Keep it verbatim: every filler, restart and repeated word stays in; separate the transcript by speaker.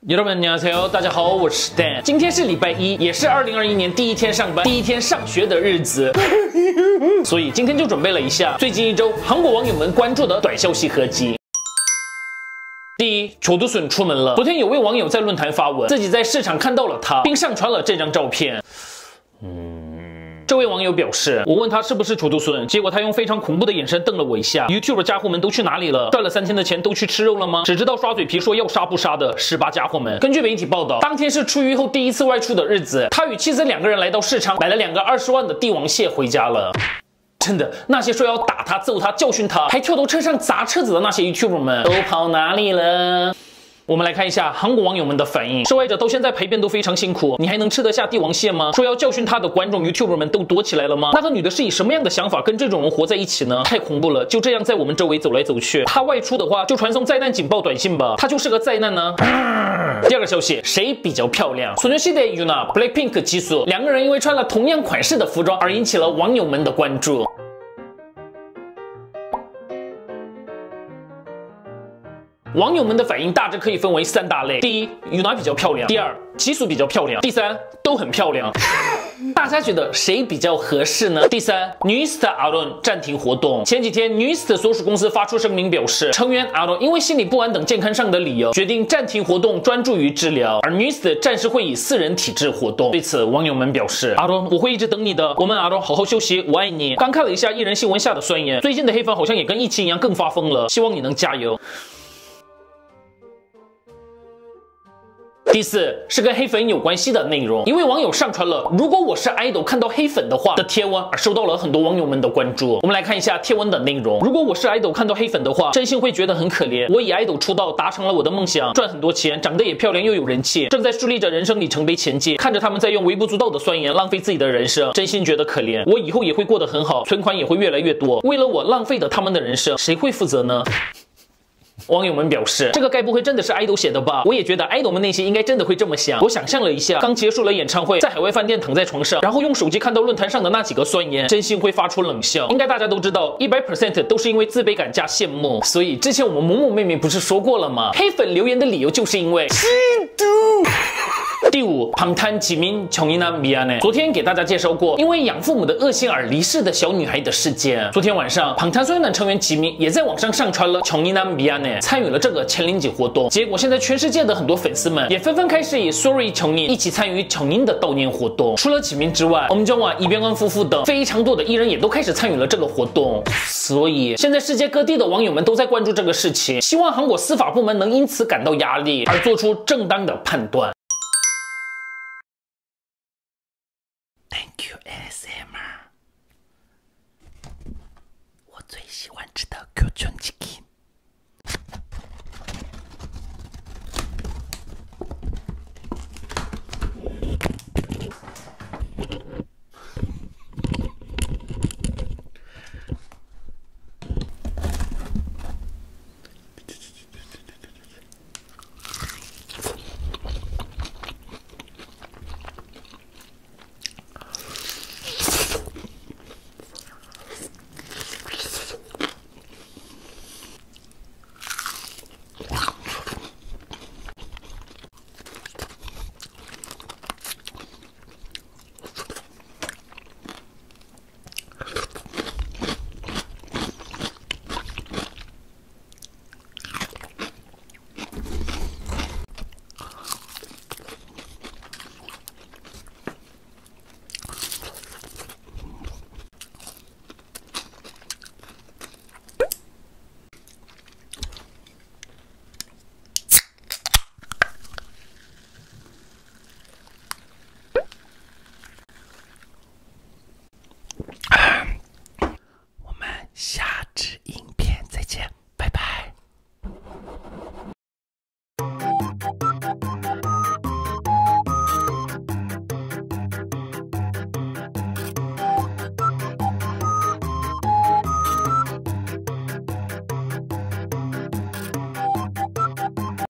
Speaker 1: 여러분 안녕하세요，大家好，我是 Dan。今天是礼拜一，也是二零二一年第一天上班、第一天上学的日子，所以今天就准备了一下最近一周韩国网友们关注的短消息合集。第一，球都笋出门了。昨天有位网友在论坛发文，自己在市场看到了他，并上传了这张照片。嗯。 这位网友表示，我问他是不是球都孙，结果他用非常恐怖的眼神瞪了我一下。YouTube 家伙们都去哪里了？赚了三天的钱都去吃肉了吗？只知道刷嘴皮说要杀不杀的十八家伙们。根据媒体报道，当天是出狱后第一次外出的日子，他与妻子两个人来到市场，买了两个二十万的帝王蟹回家了。 真的，那些说要打他、揍他、教训他，还跳到车上砸车子的那些 YouTuber 们，都跑哪里了？ 我们来看一下韩国网友们的反应。受害者到现在排便都非常辛苦，你还能吃得下帝王蟹吗？说要教训他的观众 YouTuber 们都躲起来了吗？那个女的是以什么样的想法跟这种人活在一起呢？太恐怖了！就这样在我们周围走来走去。他外出的话就传送灾难警报短信吧，他就是个灾难呢。第二个消息，谁比较漂亮？소녀시대 유나、Blackpink 지수两个人因为穿了同样款式的服装而引起了网友们的关注。 网友们的反应大致可以分为三大类：第一，Yuna比较漂亮；第二，吉素比较漂亮；第三，都很漂亮。大家觉得谁比较合适呢？第三 ，NÜST Aron 暂停活动。前几天 ，NÜST 所属公司发出声明表示，成员 Aron 因为心理不安等健康上的理由，决定暂停活动，专注于治疗。而 NÜST 暂时会以私人体制活动。对此，网友们表示 ，Aron 我会一直等你的，我们 Aron 好好休息，我爱你。刚看了一下艺人新闻下的酸言，最近的黑粉好像也跟疫情一样更发疯了，希望你能加油。 第四是跟黑粉有关系的内容，一位网友上传了“如果我是 idol 看到黑粉的话”的贴文，而受到了很多网友们的关注。我们来看一下贴文的内容：如果我是 idol 看到黑粉的话，真心会觉得很可怜。我以 idol 出道，达成了我的梦想，赚很多钱，长得也漂亮又有人气，正在树立着人生里程碑前进。看着他们在用微不足道的酸言浪费自己的人生，真心觉得可怜。我以后也会过得很好，存款也会越来越多。为了我浪费的他们的人生，谁会负责呢？ 网友们表示，这个该不会真的是 idol 写的吧？我也觉得 idol 们内心应该真的会这么想。我想象了一下，刚结束了演唱会，在海外饭店躺在床上，然后用手机看到论坛上的那几个酸言，真心会发出冷笑。应该大家都知道， 一百 percent 都是因为自卑感加羡慕。所以之前我们某某妹妹不是说过了吗？黑粉留言的理由就是因为嫉妒。 第五，방탄 지민 정인남미안해。昨天给大家介绍过，因为养父母的恶行而离世的小女孩的事件。昨天晚上，방탄소년단成员吉民也在网上上传了정인남미안해，参与了这个千灵节活动。结果现在全世界的很多粉丝们也纷纷开始以 Sorry 정인一起参与정인的悼念活动。除了吉民之外，엄정화、이병헌夫妇等非常多的艺人也都开始参与了这个活动。所以现在世界各地的网友们都在关注这个事情，希望韩国司法部门能因此感到压力，而做出正当的判断。
Speaker 2: Thank you A S M R， 我最喜欢吃的교촌치킨。